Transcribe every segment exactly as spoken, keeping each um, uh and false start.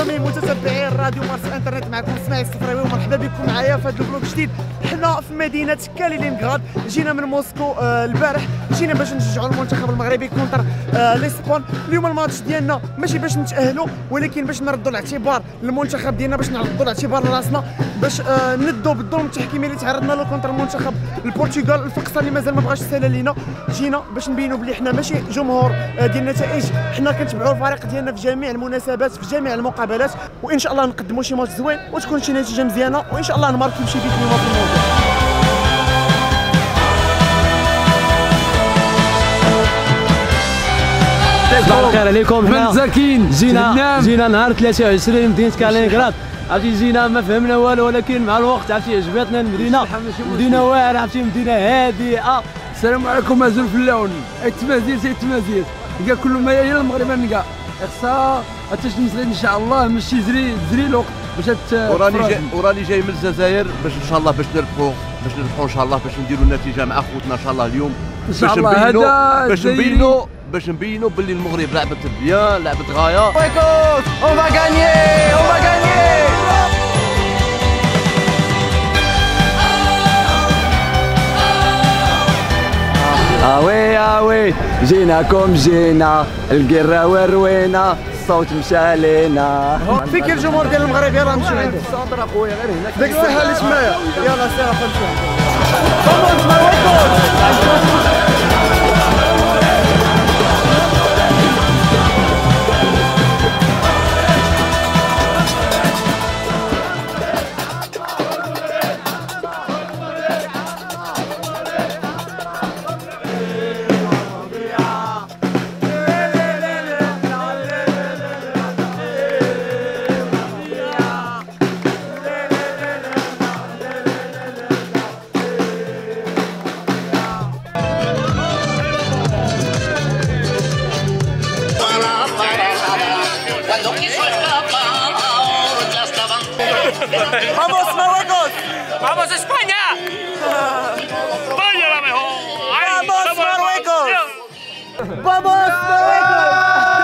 اعزائي متتبعي الراديو مارس انترنت، معكم اسماعيل الصفراوي ومرحبا بكم معايا في هذا الفلوق جديد. حنا في مدينه كالينينغراد، جينا من موسكو آه البارح، جينا باش نشجعوا المنتخب المغربي كونتر آه ليسبان. اليوم الماتش ديالنا ماشي باش نتاهلوا ولكن باش نردوا الاعتبار للمنتخب ديالنا، باش نردوا الاعتبار لراسنا، باش آه ندوا بالظلم التحكيمي اللي تعرضنا له كونتر المنتخب البرتغال. الفقصه اللي مازال ما بغاش تسهل لينا، جينا باش نبينوا بلي حنا ماشي جمهور آه ديال النتائج، حنا كنتبعوا الفريق ديالنا في جميع المناسبات في جميع المقابلات، وان شاء الله نقدموا شي ماتش زوين وتكون شي نتيجه مزيانه، وان شاء الله نماركيو شي بيت اليوم في الموضوع. صباح الخير عليكم. حنا مساكين جينا جينا نهار ثلاثة وعشرين مدينه كالينينغراد، عرفتي جينا ما فهمنا والو، ولكن مع الوقت عرفتي عجبتنا المدينه، مدينه واعره عرفتي، مدينه هادئه. السلام عليكم. مازال في اللون التمازير سي التمازير كاع كل ما الى المغرب نلقى خصها حتى تمسري ان شاء الله ماشي زري زري الوقت باش وراني جاي وراني جاي من الجزائر باش ان شاء الله باش نربحوا باش نربحوا ان شاء الله، باش نديروا النتيجه مع خوتنا ان شاء الله اليوم، ان شاء الله. هذا باش نبينوا باش نبينوا باللي المغرب لعبت بيان، لعبت غايه. اون فا غانيي اون فا غانيي. اوي اوي جيناكم جينا القرة والروينة، الصوت مشى علينا. فيك الجمهور ديال المغرب، يلاه نمشيو عنده الصادر اخويا غير هناك ديك الساحه اللي تمايا، يلاه سير نمشيو. ¡Vamos Marruecos! ¡Vamos España! ¡España la mejor! ¡Vamos Marruecos! ¡Vamos Marruecos!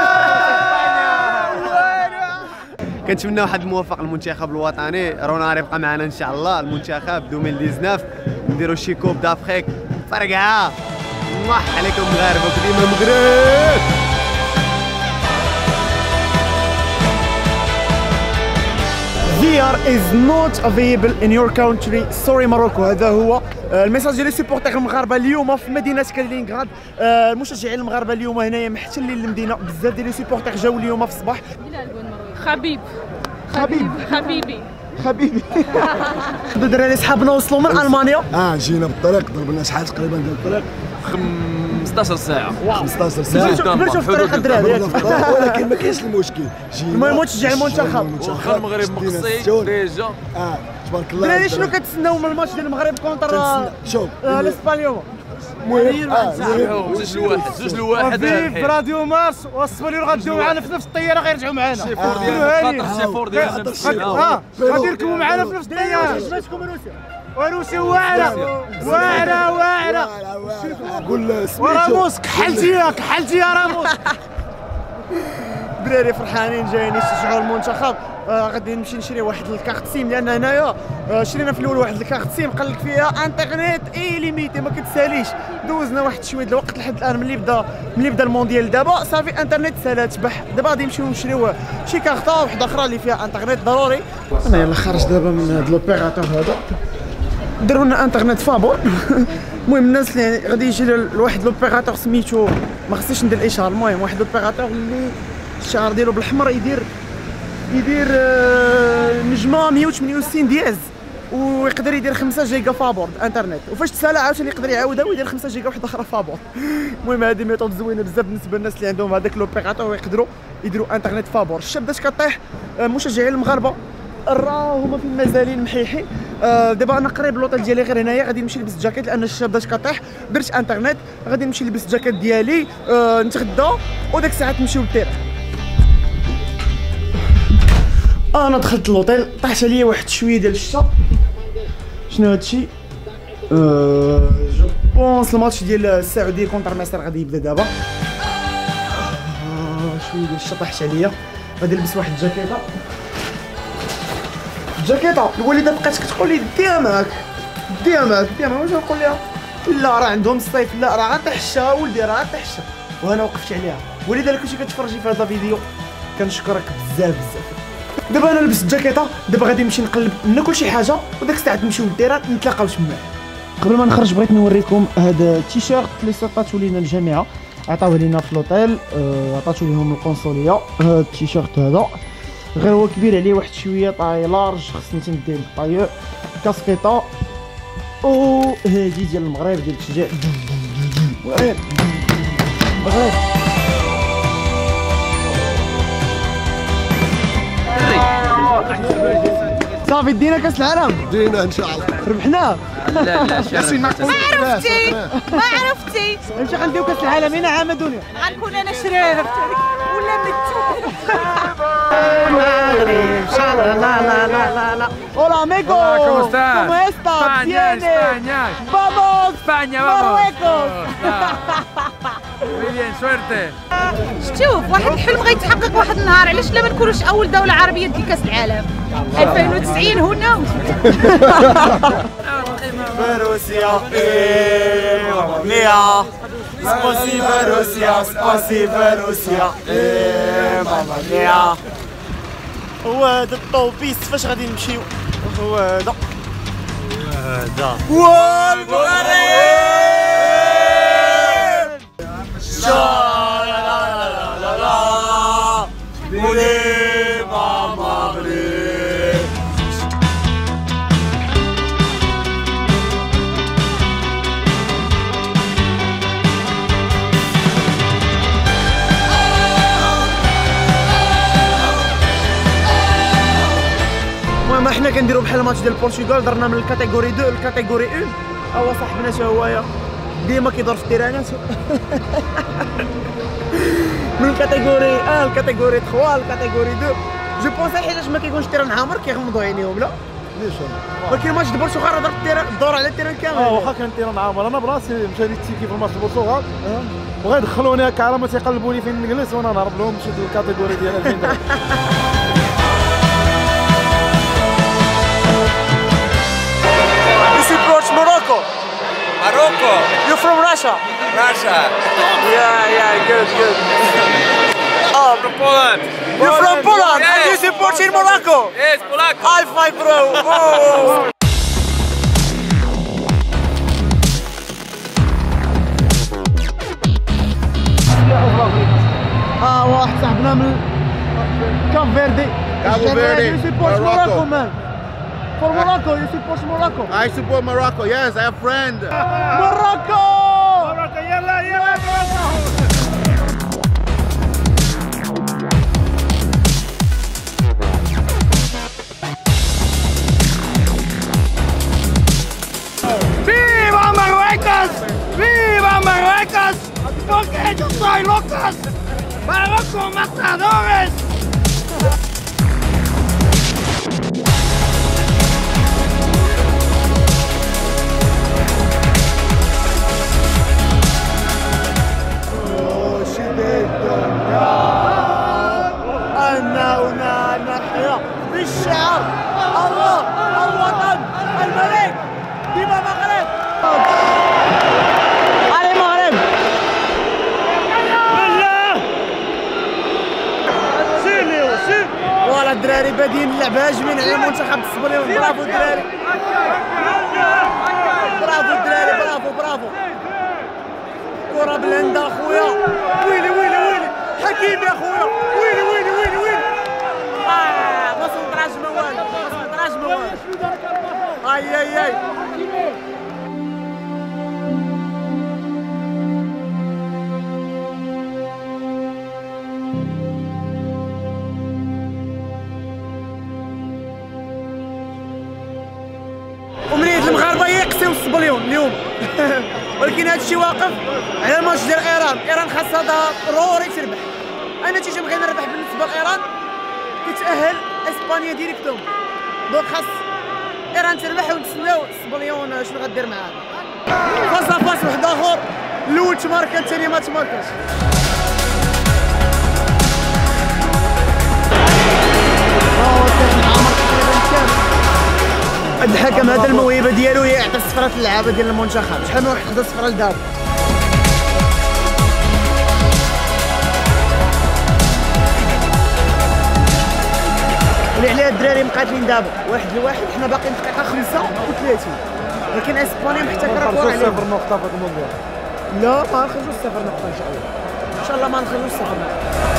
كنتمنى واحد الموافق للمنتخب الوطني، رونا يبقى معنا ان شاء الله المنتخب ألفين وتسعطاش، نديروا شي كوب دافريك فرقعه. موح عليكم مغاربه وديما المغرب. V R is not available in your country. Sorry Morocco. هذا هو الميساج ديال السيبورتير المغاربه اليوم في مدينه كالينينغراد. المشجعين المغاربه اليوم هنايا محتلين المدينه، بزاف ديال السيبورتير جاوا اليوم في الصباح. خبيب خبيب حبيبي حبيبي. الدراري صحابنا وصلوا من المانيا. اه جينا بالطريق، ضربنا شحال تقريبا ديال الطريق؟ خمسطاش ساعة خمسطاش ساعة بلاتو في الطريق الدراري، ولكن ما كاينش المشكل. المهم تشجع المنتخب. واخا المغرب مقصي ديجا. اه تبارك الله. الدراري شنو كتسناو من الماتش ديال المغرب كونتر شوف الاسبان اليوم؟ المهم جوج لواحد جوج لواحد. في راديو مارس والصبالير غاديو معنا في نفس الطياره، غيرجعوا معنا. سي فور ديالنا سي فور ديالنا. اه غادي يركبوا معنا في نفس الطياره. عجبتكم روسيا؟ وروسيا واعره واعره واعره. قول وراموس كحلتي يا كحلتي يا راموس. الدراري فرحانين جايين يشجعوا المنتخب. آه غادي نمشي نشري واحد الكارت سيم، لان هنايا آه شرينا في الاول واحد الكارت سيم قال لك فيها انترنت اي ليميتي ما كتساليش. دوزنا واحد شويه د الوقت لحد الان، ملي بدا ملي بدا المونديال دابا صافي انترنت سالات تبح. دابا غادي نمشيو نشريو شي كارطه وحده اخرى اللي فيها انترنت ضروري. انا يلا خارج دابا من هذا لوبيراتور هذا، داروا لنا انترنت فابور. المهم الناس اللي غادي يجي لواحد لوبيراتور سميتو، ما خصنيش ندير الاشهار، المهم واحد لوبيراتور اللي الشعار ديالو بالحمر يدير يدير نجمه مية وثمانية وستين دياز، ويقدر يدير خمسة جيجا فابور انترنت، وفاش تسالى عاوتاني يقدر يعاودها ويدير خمسة جيجا واحده اخرى فابور. المهم هذه ميثود زوينه بزاف بالنسبه للناس اللي عندهم هذاك لوبيراتور ويقدروا يديروا انترنت فابور. الشاب بدات كطيح، مشجعين المغاربه راه هما فين مازالين محيحين. آه دابا انا قريب لوطيل ديالي غير هنايا، غادي نمشي نلبس جاكيت لان الشاب بدات كطيح، درت انترنت، غادي نمشي نلبس الجاكيت ديالي، آه نتغدى وداك الساعه نمشيو للتيران. انا دخلت لوطيل، طاحت عليا واحد شويه ديال الشتا. شنو هادشي؟ أه جو بونس الماتش ديال السعوديه كونتر مصر غادي يبدا دابا. أه شويه ديال الشتا طاحت عليا، غادي نلبس واحد الجاكيطه الجاكيطه الوالده بقات كتقول لي ديها معاك ديها معاك ديها معاك. واش نقول لها لا راه عندهم الصيف لا راه غتحشى ولدي راه غتحشى وانا وقفت عليها. ولذا الا كنتي كتفرجي في هذا الفيديو كنشكرك بزاف بزاف. دابا انا لبست الجاكيطه دابا غادي نمشي نقلب ناكل شي حاجه وداك الساعه نمشيو للديران نتلاقاو تما. قبل ما نخرج بغيت نوريكم هذا التيشيرت اللي سطاتو لينا الجامعه عطاوه لينا في لوطيل عطاتو ليهم القنصليه. هذا التيشيرت هذا غير هو كبير عليه واحد شويه طاي لارج خصني تندير الطايو كاسكيطه وهادي ديال المغرب ديال التشجيع وغير بغيت صافي دينا كاس العالم دينا ان شاء الله ربحناه. لا لا شرف ما عرفتي ما عرفتي نمشي غنديو كاس العالم هنا عام دنيا غنكون انا شرير ولا مت لا لا لا لا لا hola amigo ¿Cómo estás? ¿Cómo estás? España, España. Vamos España, vamos. Marruecos. Muy bien, suerte. شوف واحد الحلم غيتحقق واحد النهار. علاش لا ما نكونوش اول دوله عربيه ديال كاس العالم ألفين وتسعين هنا روسيا ايه ماما ميا سباسيبا روسيا سباسيبا روسيا ايه ماما ميا. هو هذا الطوبيس فاش غادي نمشيو هو هذا هذا والمغرب لا لا لا لا لا بولي ماما غريب. المهم حنا كنديرو بحال الماتش ديال البرتغال درنا من الكاتيجوري اثنين للكاتيجوري واحد. هو صاحبنا تا هويا ديما كيدور في التيرانات من الكاتيجوري واحد الكاتيجوري ثلاثة الكاتيجوري اثنين. جو بونسي حيتاش ما كيكونش التيران عامر كيغمضوا عينيهم لا ليش ولكن ماتش ديال البرتغال ضرب التيران دور على التيران كامل. اه واخا كان تيران عامر انا براسي مشى لي التيكي في الماتش البرتغال وغيدخلوني هكا على ما تيقلبوا لي فين نجلس وانا نهرب لهم مشيت للكاتيجوري ديال ألفين درهم. You support Morocco? Morocco. You're from Russia? Russia. Yeah, yeah, good, good. Oh, From Poland. you're from Poland Yes. and you support in Morocco? Yes, Polak. High five, bro. Oh. اه واحد صاحبنا من كاب فيردي. Cabo Verde, You support Morocco. Morocco, man. For Morocco, you support Morocco. I support Morocco. Yes, I have a friend. Morocco! يلا يلا ¡Viva Marruecos! ¡Viva Marruecos! ¡Porque ellos son locos! ¡Marruecos matadores! أنا هنا نحيا بالشعر الله الوطن الملك ديما مغرب. علي مغرب فوالا الدراري بادين اللعبة هاجمين على المنتخب الصبليون. برافو الدراري برافو الدراري برافو برافو. كرة بلندا خويا ويلي ويلي ويلي حكيم يا خويا ويلي ويلي ويلي ويلي. آه ما سنطراش ما والو ما سنطراش ما والو. اي اي اي أمنية المغاربة يقسيو الصبليون اليوم ولكن هذا الشيء واقف على الماتش ديال ايران. ايران خاصها ضروري تربح. النتيجة بغينا نربح بالنسبة لايران كتأهل اسبانيا ديريكتوم. دونك خاص ايران تربح ونتسناو الصبليون شنو غدير معاها. فاس فاس واحد اخر الاول تماركا الثاني ما تماركاش. الحكم هذا الموهبه ديالو هي يعطي الصفرات للعابه ديال المنتخب. شحال من واحد خدا الصفره لدابا. اللي عليها الدراري مقاتلين دابا واحد لواحد، حنا باقيين دقيقه خمسة وثلاثين، لكن اسبانيا محتكره الكره عليهم. صفر نقطه في المونديال. لا ما نخرجوش صفر نقطه ان شاء الله. ان شاء الله ما نخرجوش صفر نقطه.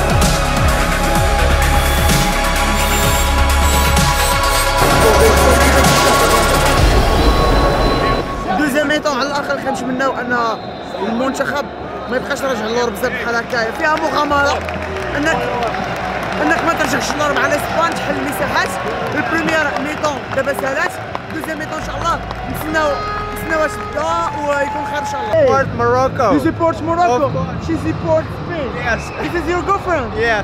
دوزيام ميطون على الاخر كنتمناو ان المنتخب ما يبقاش راجع للور بزاف بحال هكايا، فيها مغامره انك انك ما ترجعش للور مع الاسبان، تحل المساحات. البريمير ميطون دابا سالات، دوزيام ميطون ان شاء الله نتسناو نتسناو واش تبدا ويكون خير ان شاء الله. Support Morocco. You support Morocco? She supports Spain. Yes. This is your girlfriend? Yes.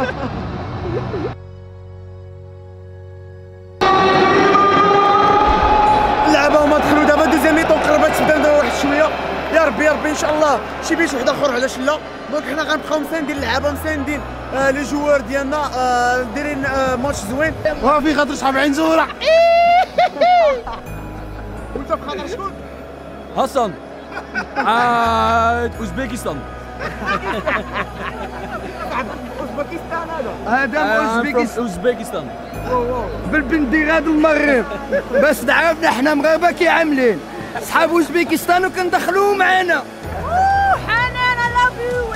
اللعبه هما دخلوا دابا دوزيام ميطون قربت تبدا نديرو واحد شويه. يا ربي يا ربي ان شاء الله شي بيش واحد اخر علاش لا. دونك حنا غنبقاو مساندين اللعابه، مساندين آه لي جوار ديالنا، آه دايرين آه ماتش زوين. وفي خاطر شحال عين زوره. وانت بخاطر شكون؟ حسن عاد اوزبكستان. اوزبكستان هذا. هذا اوزبكستان. اوزبكستان بالبنديرة د المغرب باش تعرفنا حنا مغاربه كي عاملين صحاب اوزبكستان وكندخلوه معانا. حنان I love you.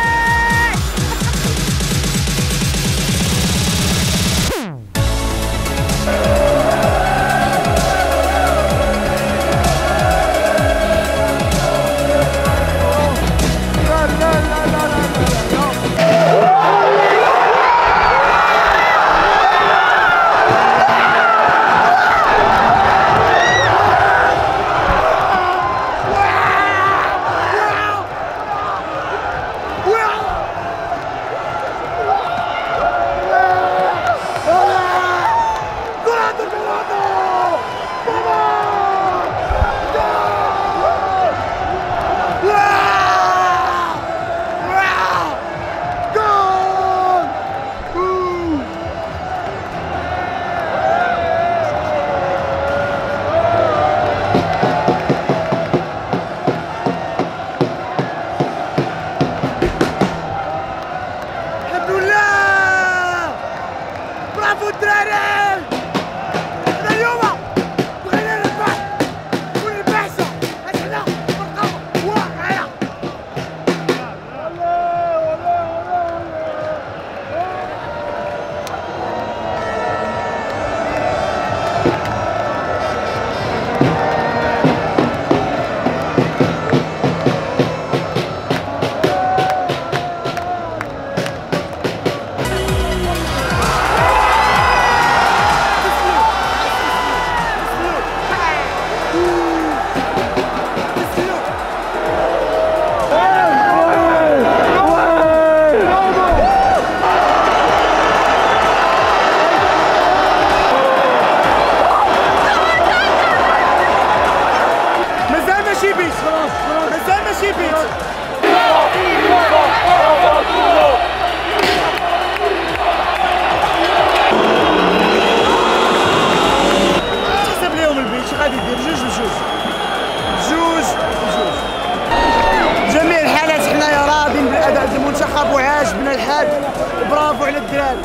برافو على الدراري.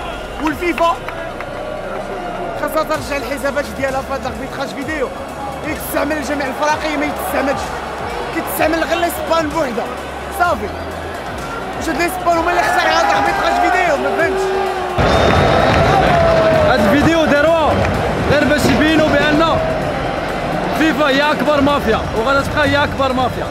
والفيفا خاصها ترجع الحسابات ديالها في هذا الاربيتراج فيديو، يتستعمل لجميع الفرق، ما يتستعملش كيتستعمل غير لاسبان بوحدها صافي. واش هاد لاسبان هما اللي اخترعوا هذا الاربيتراج فيديو؟ ما فهمتش. هاد الفيديو داروها غير باش يبينوا بان فيفا هي اكبر مافيا وغادي تبقى هي اكبر مافيا.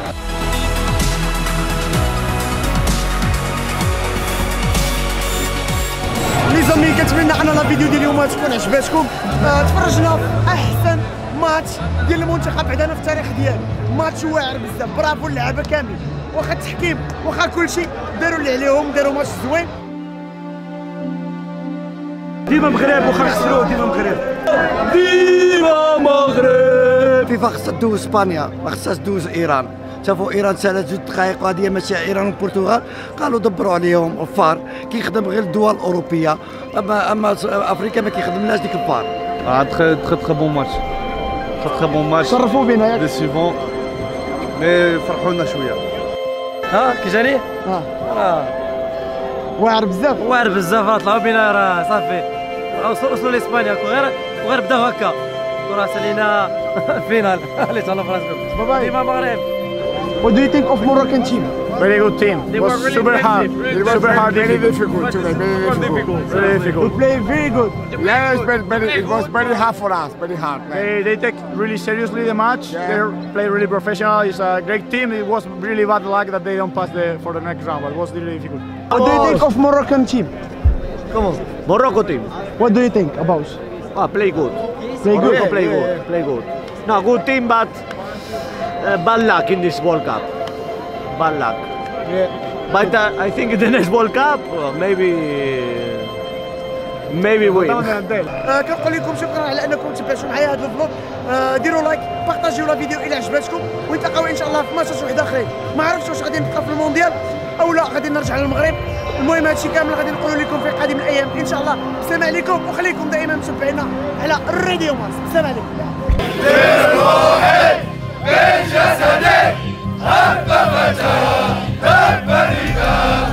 لي زامي كنتمنى ان لا فيديو ديال اليوم تكون عجباتكم. آه تفرجنا في احسن ماتش ديال المنتخب عندنا في التاريخ ديالو، ماتش واعر بزاف. برافو اللعابه كاملين، واخا التحكيم واخا كلشي داروا اللي عليهم، داروا ماتش زوين. ديما مغرب واخا خسروا، ديما مغرب ديما مغرب. فيفا خصها دوز اسبانيا، ما خصهاش دوز ايران. شافوا ايران سالت جوج دقائق وهذه ماشي ايران والبرتغال، قالوا دبروا عليهم الفار كيخدم غير الدول الاوروبيه، اما اما افريقيا ما كيخدمناش ديك الفار. Ah, très très très bon match. Très très bon match. شرفوا بينا ياك. Décevant. Mais فرحونا شويه. ها كي جاني؟ اه راه واعر بزاف. واعر بزاف راه طلعوا بينا راه صافي وصلوا وصلوا لاسبانيا وغير وغير بداو هكا وراه سالينا فينال اللي تهلاو في راسكم باي. ديما مغرب. What do you think of Moroccan team? Very good team. They It was were really super hard. impressive. It was super hard. Very difficult today. Very difficult. Very We difficult. play very good. Yes, but, but it was very hard for us. Very hard. Man. They, they take really seriously the match. Yeah. They play really professional. It's a great team. It was really bad luck that they don't pass the, for the next round, but it was really difficult. What do you think of Moroccan team? Morocco team. What do you think about? Ah, play good. Play good. Morocco play good. Play good. No, good team, but uh, bad luck in this World Cup. Bad luck. Yeah. But uh, I think in the next World Cup, uh, maybe, maybe win. آه كنقول لكم شكرا على انكم تبعتوا معايا هذا الفلوق. آه ديروا لايك، بارطاجيو لا فيديو الى عجبتكم، ونتلاقاو ان شاء الله في ماتشات واحد اخرين. ما عرفتش واش غادي نبقى في المونديال او لا غادي نرجع للمغرب. المهم هادشي كامل غادي نقولوا لكم في قادم الايام ان شاء الله. السلام عليكم وخليكم دائما متبعينا على الراديو ماس. السلام عليكم. بالروح بالجسد هب فتى هب